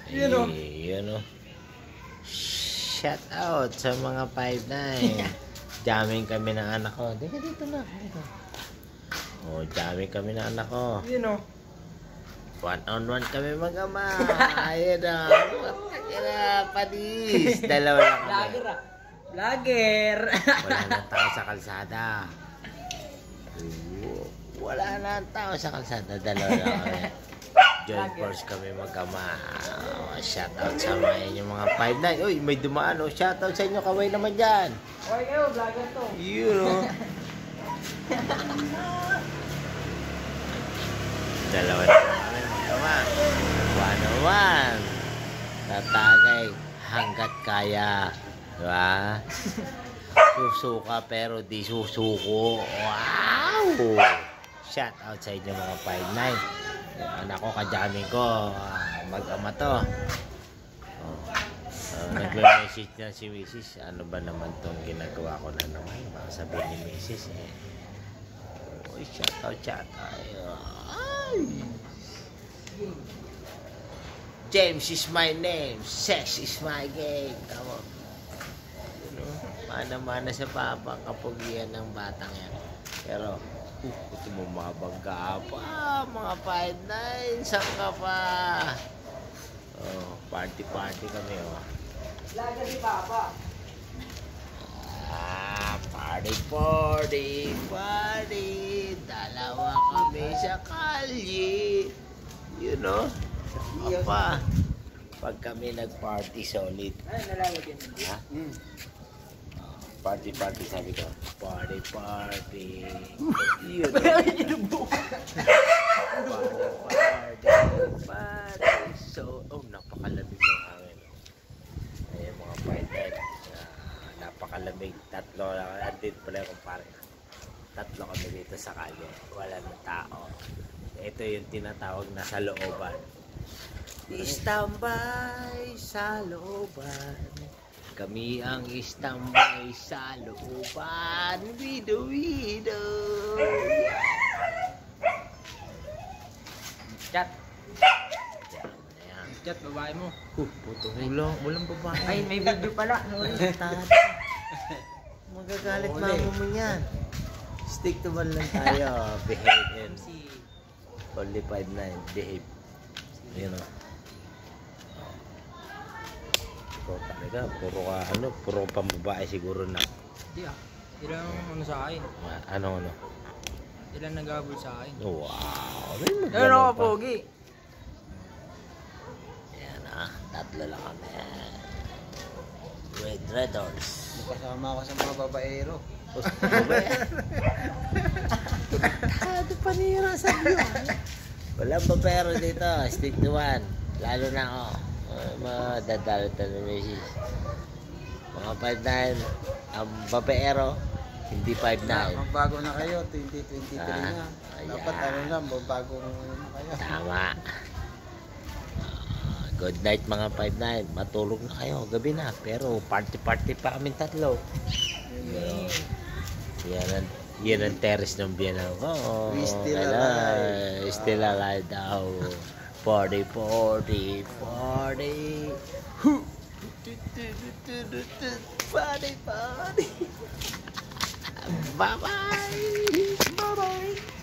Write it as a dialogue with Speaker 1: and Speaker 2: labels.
Speaker 1: Yun o.
Speaker 2: Yun o. Shout out sa mga 5'9". Jamming kami ng anak ko. Dito na. Oh, jamming kami ng anak ko.
Speaker 1: Yun o.
Speaker 2: One-on-one kami mag-ama. Ayun o. Ayun na, padis. Dalawa lang kami.
Speaker 1: Vlogger ah. Vlogger.
Speaker 2: Wala na tao sa kalsada. Wala na tao sa kalsada. Dalawa lang kami. Joint force kami mag-ama. Shout out sa mga yung mga 5'9". Uy, may dumaan o. Shout out sa inyo. Kaway naman dyan.
Speaker 1: Okay kayo, vlogger to.
Speaker 2: Yun o. Dalawa na kami mag-ama. One-on-one. Tatagay hanggat kaya. Diba? Susuka pero di susuko. Wow! Shout out sa inyo mga 5'9". Anak ko, kajamming ko. Mag-ama to. Nagme-message na si Mrs. Ano ba naman tong ginagawa ko na naman? Baka sabihin ni Mrs. Uy, shout out. Ay! James is my name. Sex is my game. Tama. Mana-mana sa papa kapugian ng batang yan. Pero, ito mo mabangga pa. Mga 5'9". Saan ka pa? Oh, party kami oh.
Speaker 1: Vlogger si Papa.
Speaker 2: Party. Dalawa kami sa kalye. You know? Apa? Pag kami nag-party solid.
Speaker 1: Ay, nalawag yun.
Speaker 2: Ha? Party, sabi ko. Party. Yun. Party. So, napakalamig ng hangin. Ayan mga 5'9". Napakalamig. Tatlo lang. Andito pala yung pare. Tatlo kami dito sa kalye. Wala na tao. Ito yung tinatawag na sa looban. Istambay sa looban. Kami ang istambay sa looban. Wido.
Speaker 1: Chat.
Speaker 2: Ayan.
Speaker 1: Chat, babae mo.
Speaker 2: Puto. Walang babae.
Speaker 1: Ay, may video pala.
Speaker 2: Magagalit mamo mo yan. Stick to one lang tayo. Behave. Only 5'9". Behave. Yun o. Ikaw talaga. Puro pambabae siguro na.
Speaker 1: Hindi ah. Ilang ano sa akin.
Speaker 2: Ano?
Speaker 1: Ilang nag-abol sa akin.
Speaker 2: Wow.
Speaker 1: Ano ka, Pogi?
Speaker 2: Yan ah. Tatlo lang kami. Red Horse.
Speaker 3: Kasama ko sa mga babaero.
Speaker 2: Ano panira sa iyo? Walang babaero dito. Stick to one. Lalo na ako. Madadalot na Mrs. Mga 5'9". Ang babaero, hindi 5'9".
Speaker 3: Magbago na kayo, 2023 na. Dapat bagong kayo.
Speaker 2: Tama. Good night mga 5'9". Matulog na kayo. Gabi na. Pero party pa kami tatlo. Yan ang terrace ng biyanan ko. Still alive daw. Party. Party. Bye-bye.